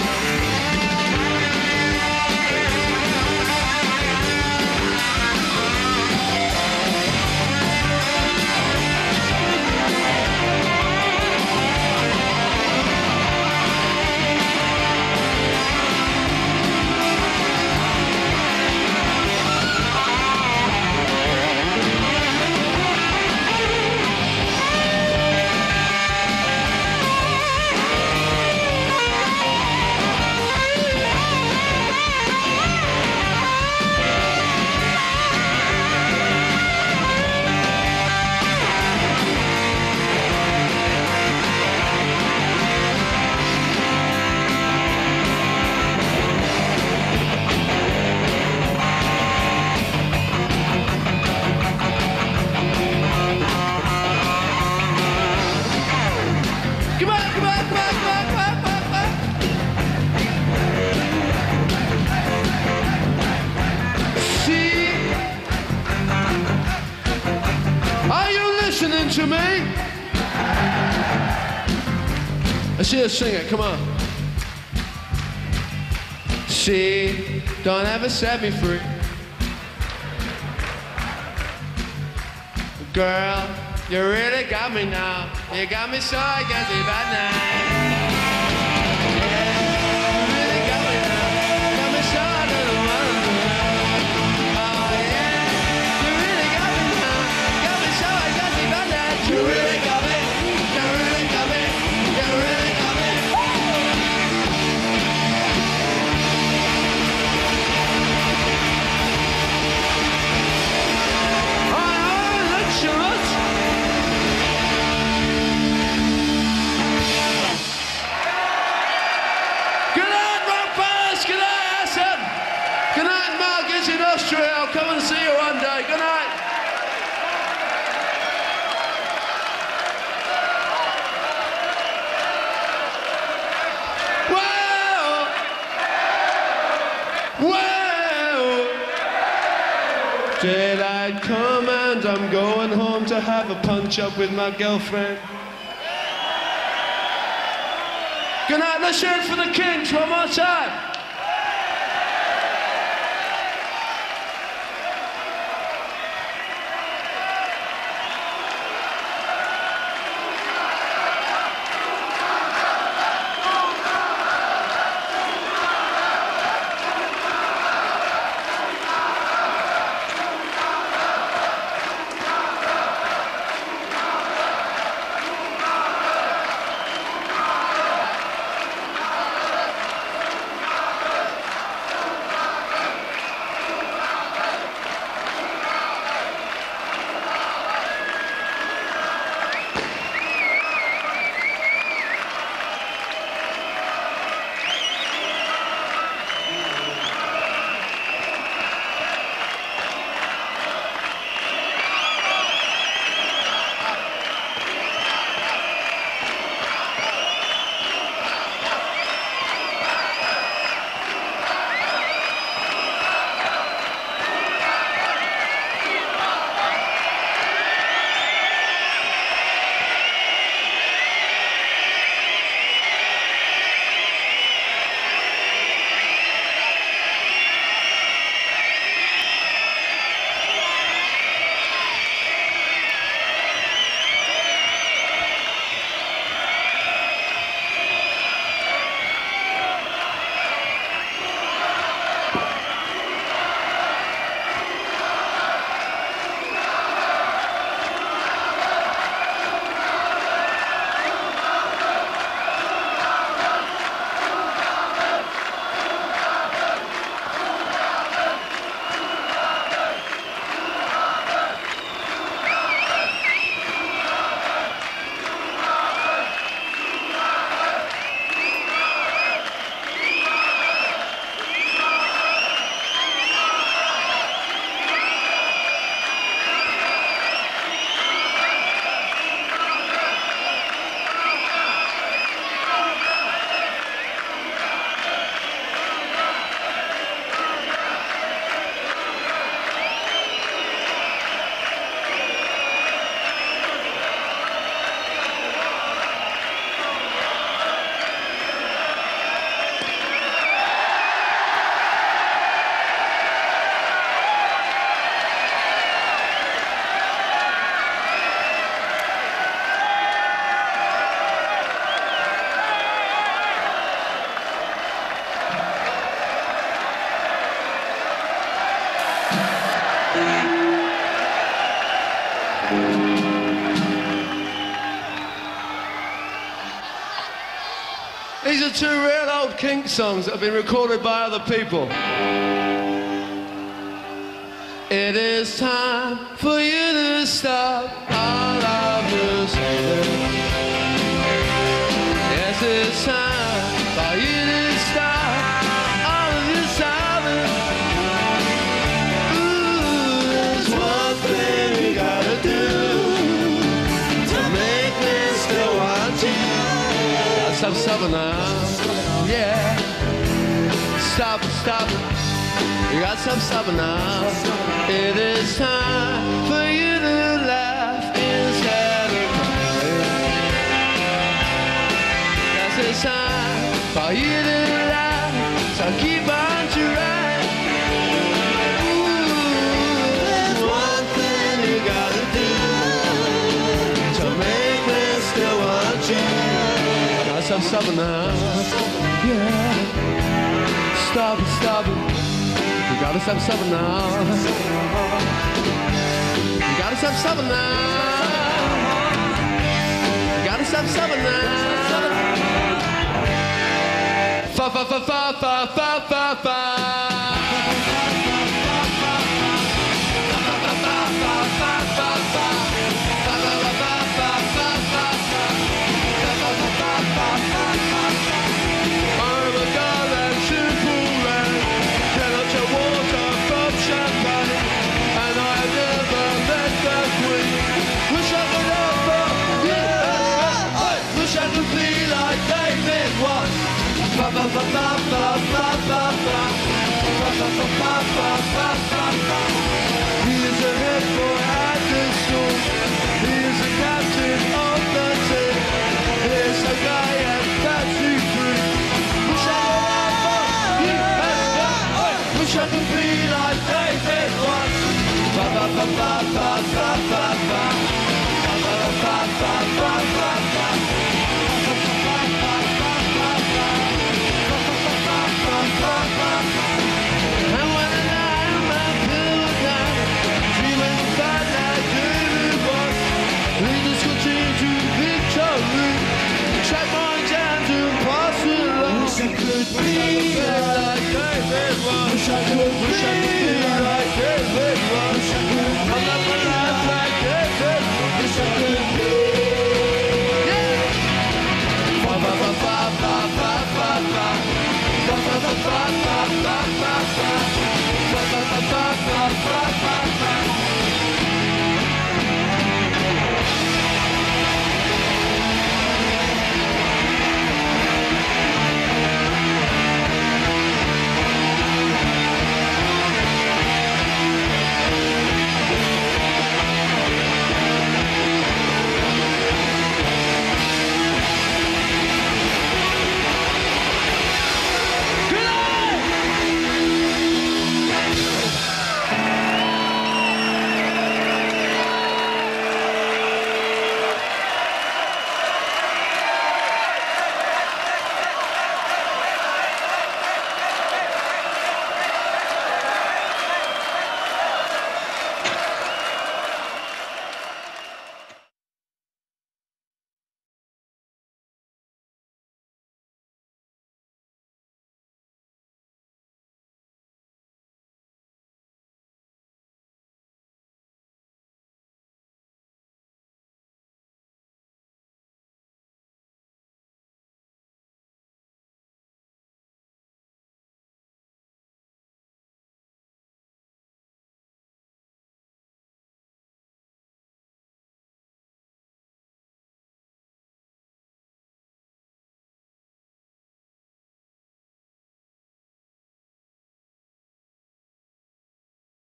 To me? Let's hear you sing it, come on. See, don't ever set me free. Girl, you really got me now. You got me so I can't sleep at night. Yeah, you really got me now. Got me so I don't know what I'm doing. Oh yeah, you really got me now. Got me so I can't sleep at night. You really got me. You really got me. You really got me. Let's show us. Good night, Rock Palace. Good night, Essen. Good night, Marcus in Austria. I'll come and see you one day. Good night. Daylight come and I'm going home to have a punch-up with my girlfriend. Good night, let's hear it for the Kings one more time. These are two real old Kinks songs that have been recorded by other people. It is time for you to stop all of this. Yes, it's time for you to stop all of this loving. Ooh, there's one thing you gotta do to make me still want you. Stop, stop it now, yeah. Stop it, stop it. You got to stop it now. It is time for you to laugh instead of crying. Yes, it's time for you to laugh. So keep on trying. Ooh, there's one thing you gotta do to make me still want you. Stop, stop it now. Yeah. Stop it, stop it. You gotta stop, stop it now. You gotta stop, stop it now. You gotta stop, stop it now. Fa fa fa fa fa fa fa fa. He is a head boy at the school. He is a captain of the team. He is a guy at Factory 3. Wish I could wish I could be like David once. Ba ba ba ba ba ba ba ba.